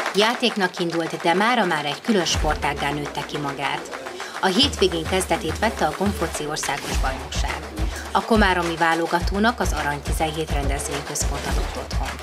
Játéknak indult, de mára egy külön sportággá nőtte ki magát. A hétvégén kezdetét vette a gombfoci országos bajnokság. A komáromi válogatónak az Arany 17 rendezvényközpont adott otthont.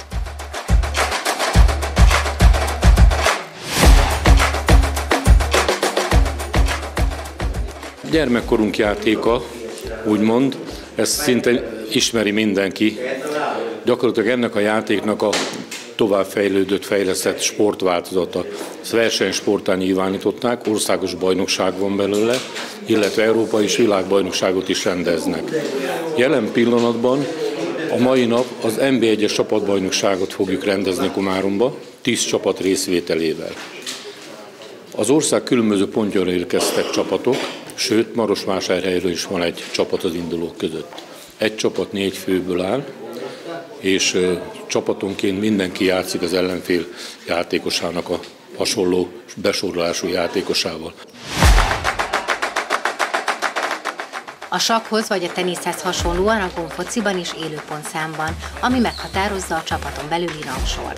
Gyermekkorunk játéka, úgymond, ezt szinte ismeri mindenki. Gyakorlatilag ennek a játéknak a továbbfejlődött, fejlesztett sportváltozata. Ezt versenysporttá nyilvánították, országos bajnokság van belőle, illetve európai és világbajnokságot is rendeznek. Jelen pillanatban a mai nap az NB1-es csapatbajnokságot fogjuk rendezni Komáromba, 10 csapat részvételével. Az ország különböző pontjára érkeztek csapatok, sőt, Marosvásárhelyről is van egy csapat az indulók között. Egy csapat 4 főből áll, és csapatonként mindenki játszik az ellenfél játékosának a hasonló besorolású játékosával. A sakkhoz vagy a teniszhez hasonlóan a gombfociban is élő pontszámban, ami meghatározza a csapaton belüli rangsort.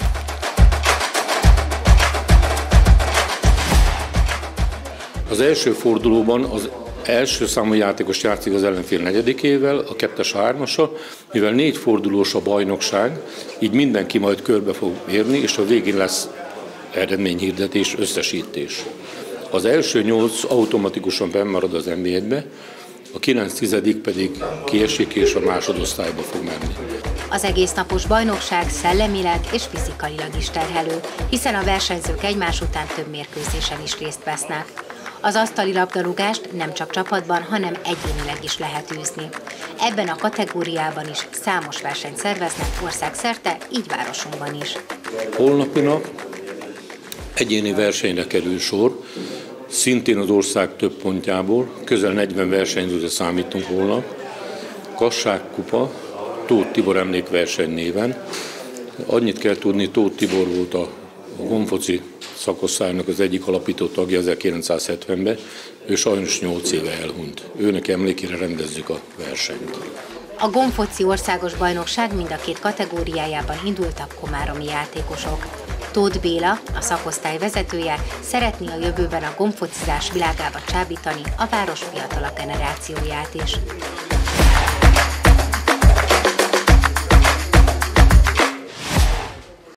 Az első fordulóban az első számú játékos játszik az ellenfél negyedikével, a 2-es, 3-asa, mivel 4 fordulós a bajnokság, így mindenki majd körbe fog érni, és a végén lesz eredményhirdetés, összesítés. Az első 8 automatikusan bennmarad az NB1-be, a 9-10 pedig kiesik és a másodosztályba fog menni. Az egésznapos bajnokság szellemileg és fizikailag is terhelő, hiszen a versenyzők egymás után több mérkőzésen is részt vesznek. Az asztali labdarúgást nem csak csapatban, hanem egyénileg is lehet űzni. Ebben a kategóriában is számos versenyt szerveznek országszerte, így városunkban is. Holnapi nap egyéni versenyre kerül sor, szintén az ország több pontjából, közel 40 versenyzőre számítunk holnap. Kasság-kupa, Tóth Tibor emlékverseny néven. Annyit kell tudni, Tóth Tibor volt a gombfoci szakosztálynak az egyik alapító tagja 1970-ben, ő sajnos 8 éve elhunyt. Őnek emlékére rendezzük a versenyt. A gombfoci országos bajnokság mind a 2 kategóriájában indultak komáromi játékosok. Tóth Béla, a szakosztály vezetője, szeretné a jövőben a gombfocizás világába csábítani a város fiatalabb generációját is.